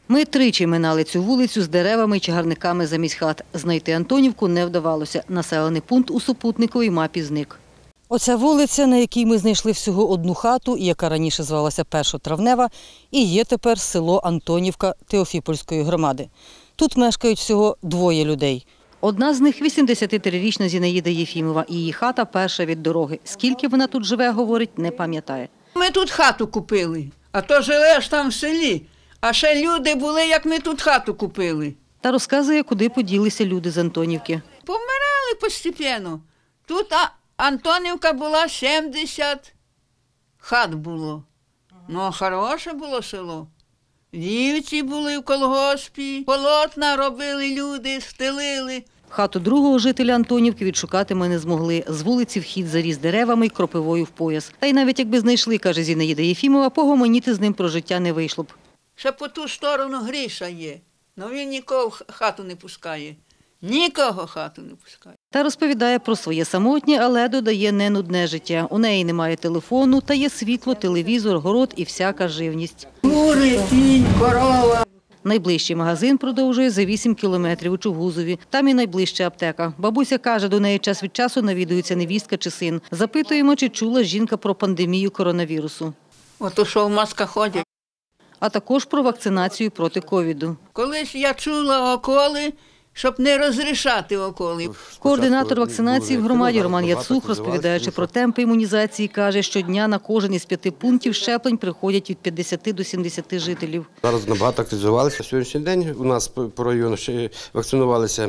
Ми тричі минали цю вулицю з деревами і чагарниками замість хат. Знайти Антонівку не вдавалося. Населений пункт у супутниковій мапі зник. Оця вулиця, на якій ми знайшли всього одну хату, яка раніше звалася 1 Травнева, і є тепер село Антонівка Теофіпольської громади. Тут мешкають всього 2 людей. Одна з них – 83-річна Зінаїда Єфімова. Її хата перша від дороги. Скільки вона тут живе, говорить, не пам'ятає. Ми тут хату купили, а то живеш там в селі. А ще люди були, як ми тут хату купили. Та розказує, куди поділися люди з Антонівки. Помирали постепенно. Тут Антонівка була 70 хат було. Ну, хороше було село. Дівці були в колгоспі, полотна робили люди, стелили. Хату другого жителя Антонівки відшукати ми не змогли. З вулиці вхід заріс деревами й кропивою в пояс. Та й навіть якби знайшли, каже Зінаїда Єфімова, погомоніти з ним про життя не вийшло б. Ще по ту сторону Гріша є, але він нікого в хату не пускає. Нікого хату не пускає. Та розповідає про своє самотнє, але додає не нудне життя. У неї немає телефону, та є світло, телевізор, город і всяка живність. Кури, кінь, корова. Найближчий магазин, продовжує, за 8 кілометрів у Чугузові. Там і найближча аптека. Бабуся каже, до неї час від часу навідується невістка чи син. Запитуємо, чи чула жінка про пандемію коронавірусу. Ото що в масках ходять. А також про вакцинацію проти ковіду. Колись я чула околи, щоб не розрішати околи. Координатор вакцинації в громаді Роман Яцух, розповідаючи про темпи імунізації, каже, щодня на кожен із 5 пунктів щеплень приходять від 50 до 70 жителів. Зараз набагато активізувалися. Сьогоднішній день у нас по району ще вакцинувалися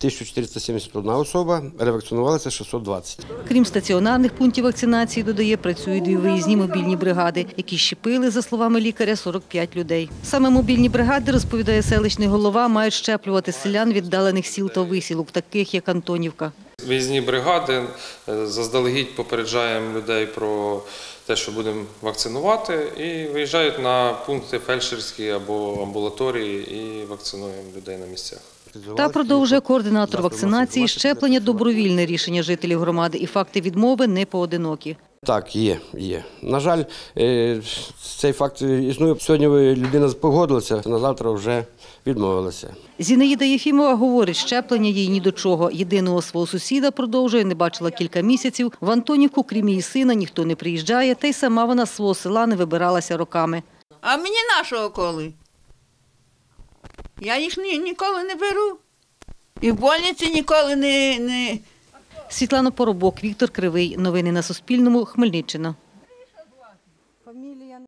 1471 особа, ревакцинувалися 620. Крім стаціонарних пунктів вакцинації, додає, працюють 2 виїзні мобільні бригади, які щепили, за словами лікаря, 45 людей. Саме мобільні бригади, розповідає селищний голова, мають щеплювати селян віддалених сіл та висілок, таких як Антонівка. Виїзні бригади, заздалегідь попереджаємо людей про те, що будемо вакцинувати, і виїжджають на пункти фельдшерські або амбулаторії і вакцинуємо людей на місцях. Та продовжує координатор вакцинації, щеплення – добровільне рішення жителів громади, і факти відмови не поодинокі. Так, є. На жаль, цей факт існує. Сьогодні людина погодилася, на завтра вже відмовилася. Зінаїда Єфімова говорить, щеплення їй ні до чого. Єдиного свого сусіда, продовжує, не бачила кілька місяців. В Антонівку, крім її сина, ніхто не приїжджає, та й сама вона з свого села не вибиралася роками. А мені наші околи. Я їх ніколи не беру. І в больниці ніколи не... Світлана Поробок, Віктор Кривий. Новини на Суспільному. Хмельниччина.